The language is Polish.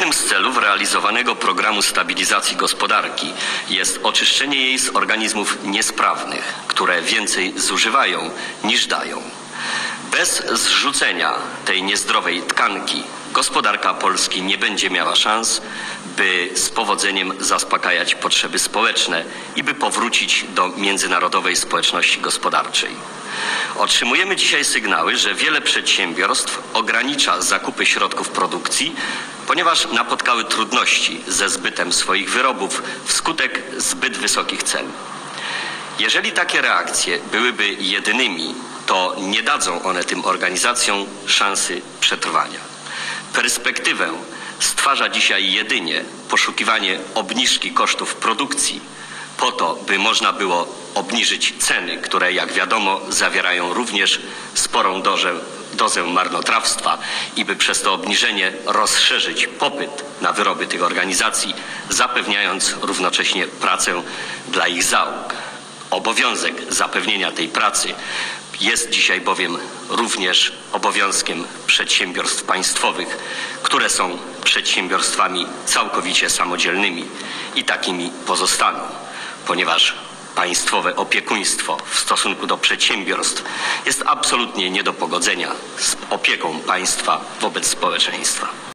Jednym z celów realizowanego programu stabilizacji gospodarki jest oczyszczenie jej z organizmów niesprawnych, które więcej zużywają niż dają. Bez zrzucenia tej niezdrowej tkanki gospodarka Polski nie będzie miała szans, by z powodzeniem zaspokajać potrzeby społeczne i by powrócić do międzynarodowej społeczności gospodarczej. Otrzymujemy dzisiaj sygnały, że wiele przedsiębiorstw ogranicza zakupy środków produkcji, ponieważ napotkały trudności ze zbytem swoich wyrobów wskutek zbyt wysokich cen. Jeżeli takie reakcje byłyby jedynymi, to nie dadzą one tym organizacjom szansy przetrwania. Perspektywę stwarza dzisiaj jedynie poszukiwanie obniżki kosztów produkcji po to, by można było obniżyć ceny, które jak wiadomo zawierają również sporą dozę marnotrawstwa i by przez to obniżenie rozszerzyć popyt na wyroby tych organizacji, zapewniając równocześnie pracę dla ich załóg. Obowiązek zapewnienia tej pracy jest dzisiaj bowiem również obowiązkiem przedsiębiorstw państwowych, które są przedsiębiorstwami całkowicie samodzielnymi i takimi pozostaną, ponieważ państwowe opiekuństwo w stosunku do przedsiębiorstw jest absolutnie nie do pogodzenia z opieką państwa wobec społeczeństwa.